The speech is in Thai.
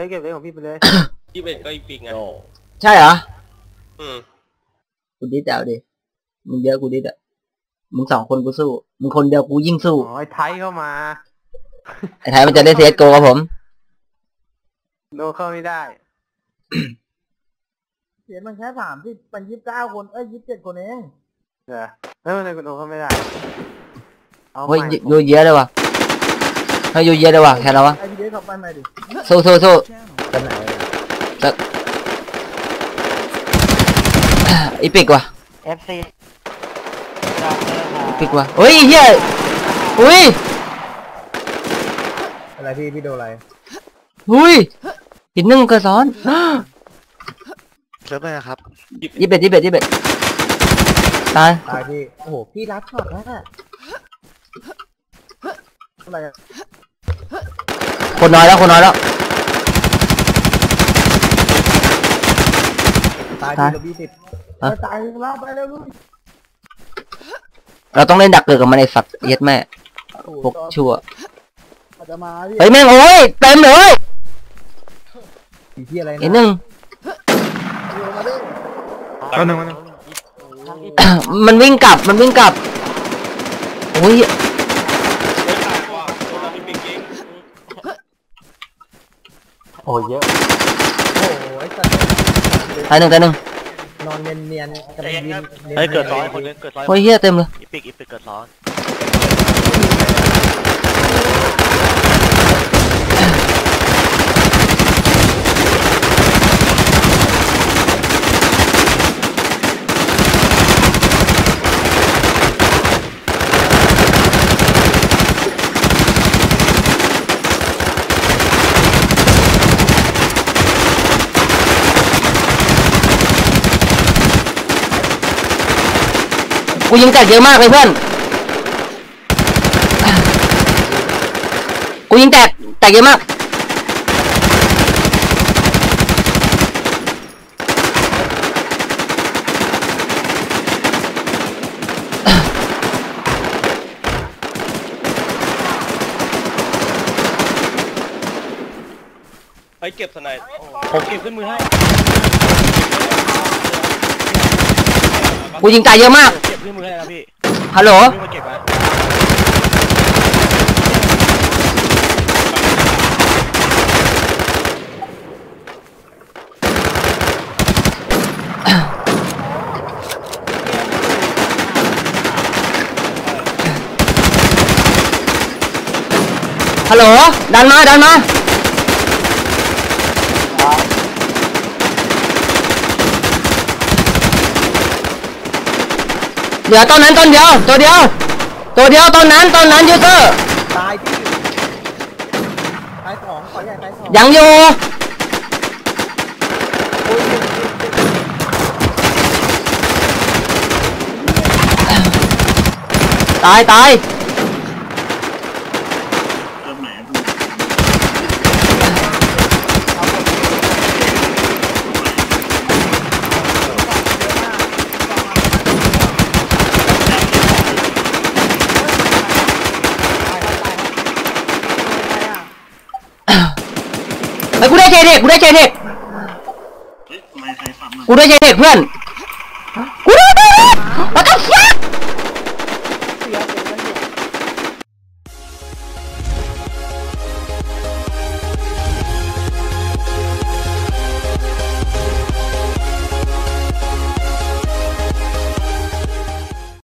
เก็บเลยของพี่ไปเลย21ก็อีปิงไงใช่เหรอกูดิดเอาดิมึงเยอะกูดิดอ่ะมึง2 คนกูสู้มึงคนเดียวกูยิ่งสู้ไอ้ไทยเข้ามาไอ้ไทยมันจะได้เซตโกกับผมโนเข้าไม่ได้เสียมันแค่30เป็น29 คน27 คนเองแล้วมันโนเข้าไม่ได้เฮ้ยโยเยอะเลยว่ะเฮ้ยโยเยอะเลยว่ะแค่เราวะไอ้พี่เด็กขับไปไหนดิสู้กันไหนอีปิกว่ะ FC ปิกว่ะเฮ้ยเฮียอุ้ยอะไรพี่โดนอะไรอุ้ยหิน1กระซ้อนเซิร์ฟเลยครับ 21ตายพี่โอ้โหพี่รับช็อตแล้วอะไรคนน้อยแล้วตายทีละ20ตายลาไปแล้วลูกเราต้องเล่นดักเกิดกับมันไอสัตว์เย็ดแม่พวกชั่วเฮ้ยแม่งโอ้ยเต็มเลยที่อะไรนะอีก1มันวิ่งกลับโอ้ยโอ้ยเยอะโอ้ยตายหนึ่งนอนเนียนๆกำลังยิงเฮ้ยเกิดซ้อนคนนึงเกิดซ้อนโอ้ยเฮียเต็มเลยอีปิกเกิดซ้อนกูยิงแตกเยอะมากเลยเพื่อนกูยิงแตกเยอะมากไอ้เก็บสไนด์ผมเก็บขึ้นมือให้กูยิงตายเยอะมากเก็บขึ้นมือให้นะพี่ฮัลโหลฮัลโหลดันมาเหลือต้นนั้นต้นเดียวตัวเดียวต้นนั้นยูเซอร์ตายพี่ตาย2ขอใหญ่ตาย2 ยังอยู่ตายกูได้ใจเด็กเพื่อนกูได้ใจเด็กwhat the fuck